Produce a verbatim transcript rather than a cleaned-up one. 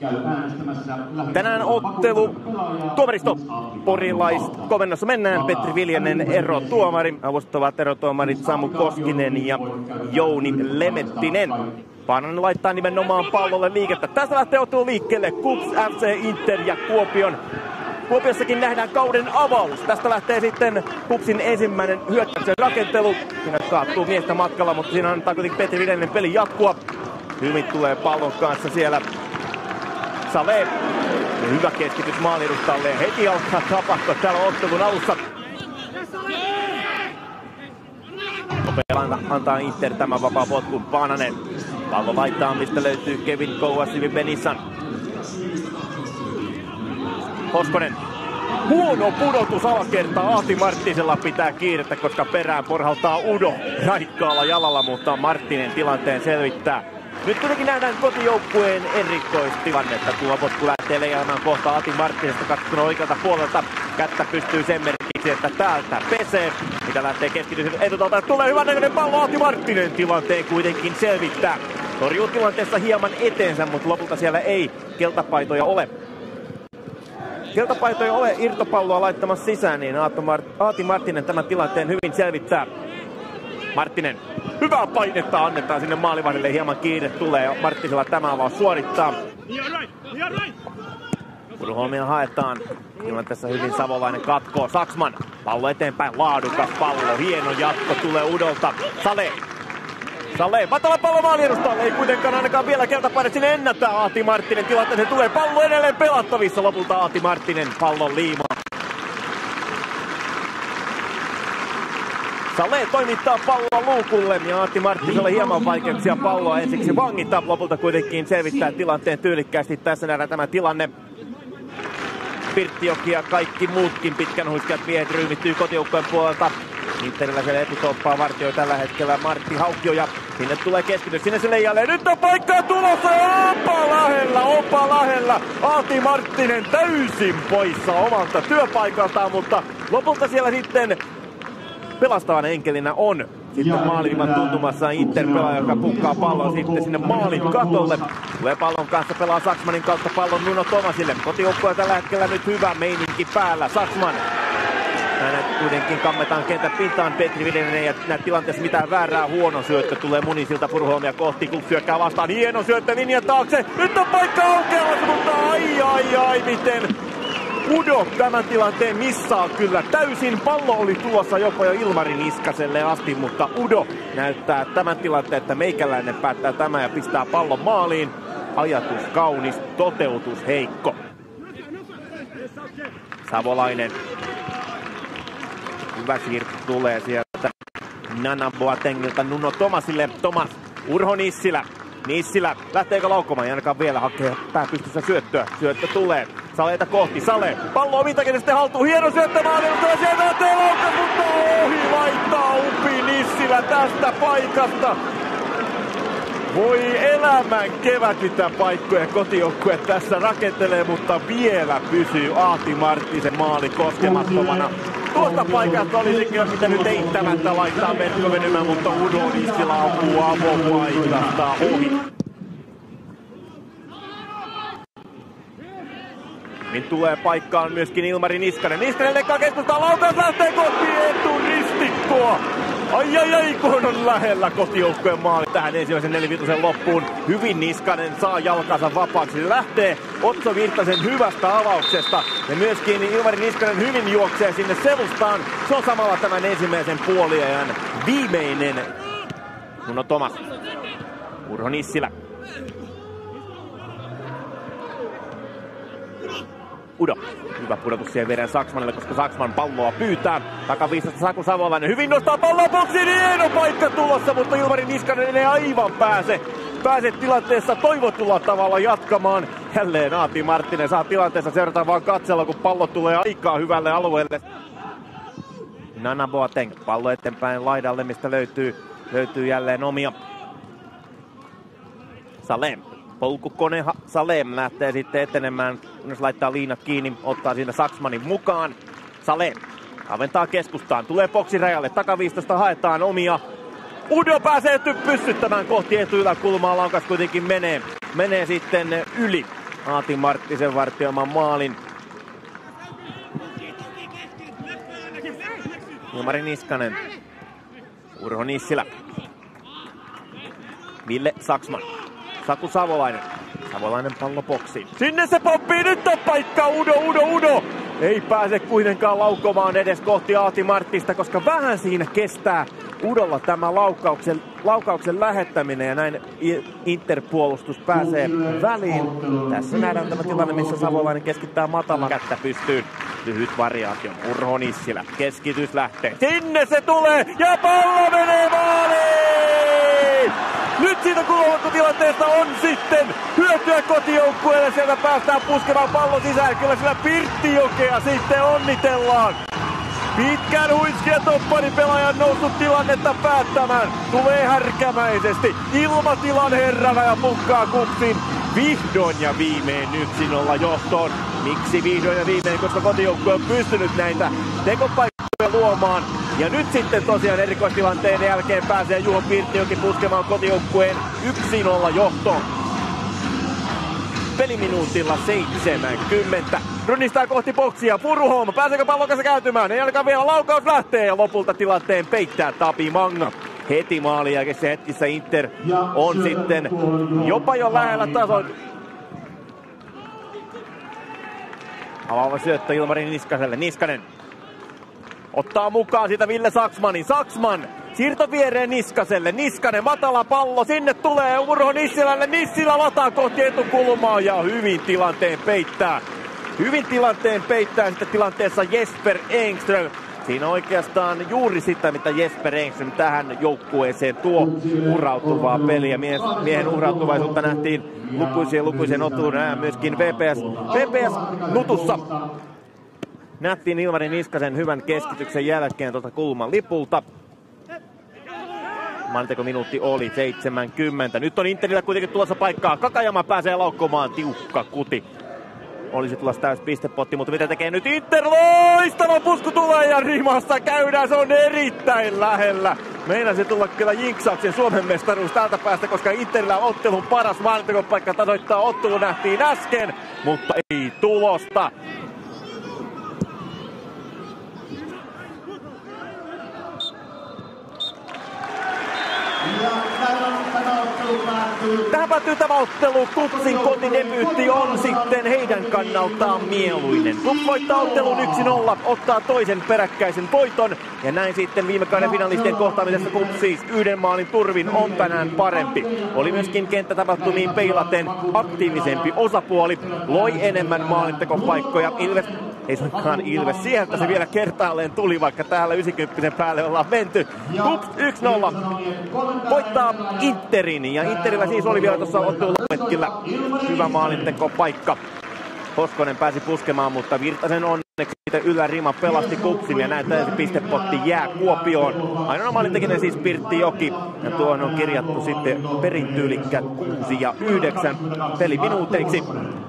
Tänään ottelu tuomaristo porilaiset komennossa mennään. Petri Viljanen erotuomari. Avustavat erotuomarit Samu Koskinen ja Jouni Lemettinen. Paananen laittaa nimenomaan pallolle liikettä. Tästä lähtee ottelu liikkeelle. KuPS, F C, Inter ja Kuopion. Kuopiossakin nähdään kauden avaus. Tästä lähtee sitten KuPSin ensimmäinen hyökkäyksen rakentelu. Siinä kaatuu miestä matkalla, mutta siinä antaa kuitenkin Petri Viljanen pelin jatkua. Hyvin tulee pallon kanssa siellä Saleh. Hyvä keskitys maalirustalle. Heti alkaa tapahtua täällä ottelun alussa. Nopealla antaa Inter tämän vapaa potkun. Paananen. Pallo laittaa, mistä löytyy Kevin Kouasivi Benissan. Hoskonen. Huono pudotus alakertaa. Aati Marttisella pitää kiirettä, koska perään porhaltaa Udo raikkaalla jalalla, mutta Marttinen tilanteen selvittää. Nyt kuitenkin nähdään kotijoukkueen erikoistilannetta. Tuo potku lähtee leijaamaan kohta Aati Marttisesta katsottuna oikealta puolelta. Kättä pystyy sen merkiksi, että täältä pesee. Mitä lähtee keskitys etutalta. Tulee hyvän näköinen pallo. Aati Marttinen tilanteen kuitenkin selvittää. Torjuu tilanteessa hieman eteensä, mutta lopulta siellä ei keltapaitoja ole. Keltapaitoja ole irtopalloa laittamassa sisään, niin Aati Marttinen tämän tilanteen hyvin selvittää. Marttinen. Hyvää painetta annetaan sinne maalivahdille. Hieman kiire tulee. Marttisella tämä avaus suorittaa. Furuholmia haetaan. Ilman tässä hyvin savolainen katkoo. Saksman. Pallo eteenpäin. Laadukas pallo. Hieno jatko tulee Udolta. Saleh. Saleh. Matala pallo maaliedustalle. Ei kuitenkaan ainakaan vielä keltapaidat sinne ennättää. Aati Marttinen tilanteeseen tulee. Pallo edelleen pelattavissa. Lopulta Aati Marttinen pallon liimaa. Saleh toimittaa palloa luukulle ja Aatti Marttisella hieman vaikeuksia palloa ensiksi vangita. Lopulta kuitenkin selvittää tilanteen tyylikkäästi. Tässä nähdään tämä tilanne. Pirttijoki ja kaikki muutkin pitkän huiskeat miehet ryhmittyy kotijoukkojen puolelta. Interillä siellä etutoppaa vartioi tällä hetkellä Martti Haukkio ja sinne tulee keskitys. Sinne se leijalle. Nyt on paikkaa tulossa ja opa lähellä, opa lähellä. Aati Marttinen täysin poissa omalta työpaikaltaan, mutta lopulta siellä sitten pelastavan enkelinä on sitten maalivivan tuntumassa Inter-pelaaja, joka pukkaa pallon sitten sinne maalin katolle. Tulee pallon kanssa, pelaa Saksmanin kautta pallon Nuno Tomasille. Kotijoukkoja tällä hetkellä nyt hyvä meininki päällä. Saksman. Hänet kuitenkin kammetaan kentän pintaan. Petri Viljanen ja näet tilanteessa mitään väärää. Huono syöttö tulee Munisilta Furuholmia kohti. KuPS syökkää vastaan. Hieno syöttö linjan taakse. Nyt on paikka aukeamassa, mutta ai ai ai miten Udo tämän tilanteen missaa kyllä täysin. Pallo oli tulossa jopa jo Ilmari Niskaselle asti, mutta Udo näyttää tämän tilanteen, että meikäläinen päättää tämä ja pistää pallon maaliin. Ajatus kaunis, toteutus heikko. Savolainen. Hyvä siirto tulee sieltä Nana Boatengilta Nuno Tomasille. Tomas, Urho Nissilä. Nissilä, lähteekö laukkomaan? Ei ainakaan vielä hakee pääpystyssä syöttöä. Syöttö tulee. Saleita kohti. Sale. Pallo omintakin sitten haltuun. Hieno syöttö maalilta. Ja sieltä lähtee laukka, mutta ohi laittaa Upi Nissilä tästä paikasta. Voi elämän kevät, mitä paikkoja kotijoukkue tässä rakentelee, mutta vielä pysyy Aati Marttisen maali koskemattomana. Tuosta paikasta olisi kyllä pitänyt eittämättä laittaa verkko venymään, mutta Udo Nissilä ampuu avopaikasta ohi. Niin tulee paikkaan myöskin Ilmari Niskanen. Niskanen leikkaa keskustaan, laukaus lähtee kohti eturistikkoa. Ai ai ai, kun on lähellä kotijoukkueen maali tähän ensimmäisen nelivitosen loppuun. Hyvin Niskanen saa jalkansa vapaaksi. Lähtee Otso Virtasen hyvästä avauksesta. Ja myöskin Ilmari Niskanen hyvin juoksee sinne selustaan. Se on samalla tämän ensimmäisen puoliajan viimeinen. Nuno Tomas. Urho Nissilä. Udo. Hyvä pudotus siihen veren Saksmanille, koska Saksman palloa pyytää. Takaviistasta Saku Savolainen. Hyvin nostaa palloa boksiin. Hieno paikka tulossa, mutta Ilmari Niskanen ei aivan pääse. Pääse tilanteessa toivotulla tavalla jatkamaan. Jälleen Aati Marttinen saa tilanteessa seurata vaan katsella, kun pallo tulee aikaa hyvälle alueelle. Nana Boateng. Pallo eteenpäin laidalle, mistä löytyy, löytyy jälleen omia. Salem. Polkukone Salem lähtee sitten etenemään, kunnes laittaa liinat kiinni, ottaa siinä Saksmanin mukaan. Salem aventaa keskustaan, tulee boksirajalle, takaviistosta haetaan omia. Udo pääsee pyssyttämään kohti etuyläkulmaa, laukas kuitenkin menee, menee sitten yli. Aati Marttisen vartioiman maalin. Ilmari Niskanen. Urho Nissilä. Ville Saksman. Saku Savolainen. Savolainen pallo boksiin. Sinne se pomppii, nyt on paikka! Udo, Udo, Udo! Ei pääse kuitenkaan laukomaan edes kohti Aati Marttista, koska vähän siinä kestää Udolla tämä laukauksen, laukauksen lähettäminen ja näin Inter-puolustus pääsee väliin. Tässä nähdään tämä tilanne, missä Savolainen keskittää matalan kättä pystyyn. Lyhyt variaatio. Urho Nissilä. Keskitys lähtee. Sinne se tulee ja pallo menee maaliin! Nyt siitä kulmatilanteesta on sitten hyötyä kotijoukkueelle. Sieltä päästään puskemaan pallo sisään. Kyllä sillä Pirttijokea sitten onnitellaan. Pitkän huiskia topparin pelaajan noussut tilannetta päättämään. Tulee härkämäisesti. Ilmatilan herrana ja pukkaa kupsin. Vihdoin ja viimein yksi nolla johtoon. Miksi vihdoin ja viimein? Koska kotijoukkue on pystynyt näitä tekopaikkoja luomaan. Ja nyt sitten tosiaan erikoistilanteen jälkeen pääsee Juho Pirttijoki puskemaan kotijoukkueen yksi nolla johtoon. Peliminuutilla seitsemänkymmentä. Runnistaa kohti boksia. Furuholm. Pääseekö pallon kanssa käytymään? Ei ainakaan vielä, laukaus lähtee ja lopulta tilanteen peittää Tapi Manga. Heti maalin jälkeisessä hetkissä Inter on sitten jopa jo lähellä tasoa. Avaava syöttö Ilmari Niskaselle. Niskanen ottaa mukaan siitä Ville Saksmanin. Saksman siirto viereen Niskaselle. Niskanen matala pallo. Sinne tulee Urho Nissilälle. Nissilä lataa kohti etukulmaa ja hyvin tilanteen peittää. Hyvin tilanteen peittää sitten tilanteessa Jesper Engström. Siinä oikeastaan juuri sitä, mitä Jesper Engström tähän joukkueeseen tuo urautuvaa peliä. Miehen urautuvaisuutta nähtiin lukuisien lukuisien otteluiden myöskin V P S, V P S-nutussa. Nähtiin Ilmari Niskasen hyvän keskityksen jälkeen tuota kulman lipulta. Manteko minuutti oli seitsemänkymmentä. Nyt on Interillä kuitenkin tulossa paikkaa. Kakajama pääsee laukkomaan. Tiukka kuti. Olisi tulossa täys pistepotti, mutta mitä tekee nyt Inter? Loistava pusku tulee ja rimassa käydään. Se on erittäin lähellä. Meinaisi tulla kyllä jinksauksen Suomen mestaruus tältä päästä, koska Interillä on ottelun paras maalintekopaikka tasoittaa ottelu nähtiin äsken, mutta ei tulosta. Tähän päättyy tämä ottelu. Kupsin kotidebyytti on sitten heidän kannaltaan mieluinen. Kups voittaa ottelun yksi nolla, ottaa toisen peräkkäisen voiton. Ja näin sitten viime kauden finalistien kohtaamisessa Kups siis yhden maalin turvin on tänään parempi. Oli myöskin kenttätapahtumiin peilaten aktiivisempi osapuoli. Loi enemmän maalintekopaikkoja. Ilves, ei suinkaan Ilves, sieltä se vielä kertaalleen tuli, vaikka täällä yhdeksänkymmentä päälle ollaan menty. Kups yksi nolla voittaa Interin ja Interillä siis oli vielä tuossa otteluhetkellä hyvä maalintekopaikka. Hoskonen pääsi puskemaan, mutta Virtasen onneksi ylärima pelasti Kupsin ja näyttää se pistepotti jää Kuopioon. Ainoa maalintekijä siis Pirttijoki ja tuohon on kirjattu sitten perintyylikkäät kuusi ja yhdeksän peliminuuteiksi.